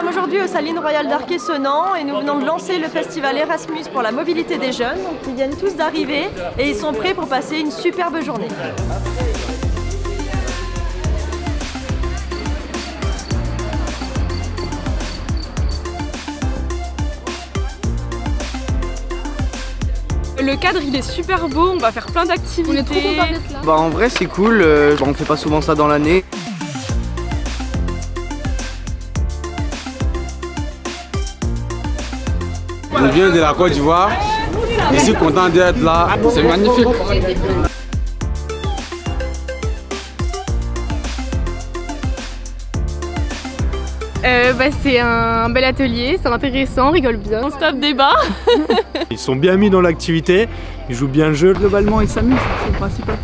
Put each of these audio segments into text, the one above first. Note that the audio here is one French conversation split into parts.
sommes aujourd'hui aux Salines Royales d'Arquet-Senans et nous venons de lancer le festival Erasmus pour la mobilité des jeunes. Donc, ils viennent tous d'arriver et ils sont prêts pour passer une superbe journée. Le cadre il est super beau, on va faire plein d'activités. On est trop contents d'être là. Bah en vrai c'est cool, on fait pas souvent ça dans l'année. Je viens de la Côte d'Ivoire, je suis content d'être là, c'est magnifique. C'est un bel atelier, c'est intéressant, on rigole bien. On se tape des bas. Ils sont bien mis dans l'activité, ils jouent bien le jeu. Globalement ils s'amusent, c'est le principal.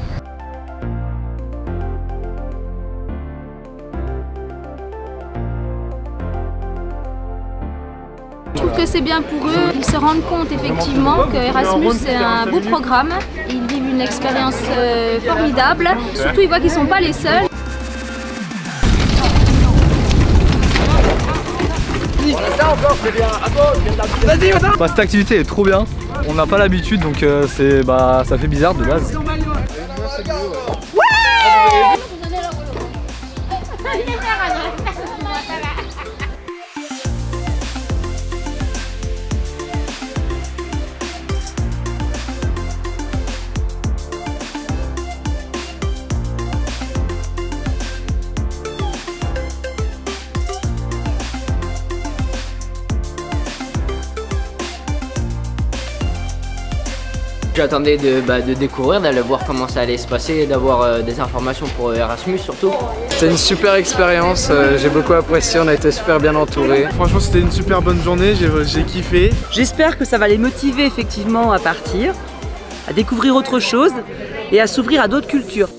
Je trouve que c'est bien pour eux, ils se rendent compte effectivement que Erasmus c'est un beau programme, ils vivent une expérience formidable, surtout ils voient qu'ils ne sont pas les seuls. Cette activité est trop bien, on n'a pas l'habitude donc ça fait bizarre de base. J'attendais de découvrir, d'aller voir comment ça allait se passer, d'avoir des informations pour Erasmus surtout. C'était une super expérience, j'ai beaucoup apprécié, on a été super bien entourés. Franchement c'était une super bonne journée, j'ai kiffé. J'espère que ça va les motiver effectivement à partir, à découvrir autre chose et à s'ouvrir à d'autres cultures.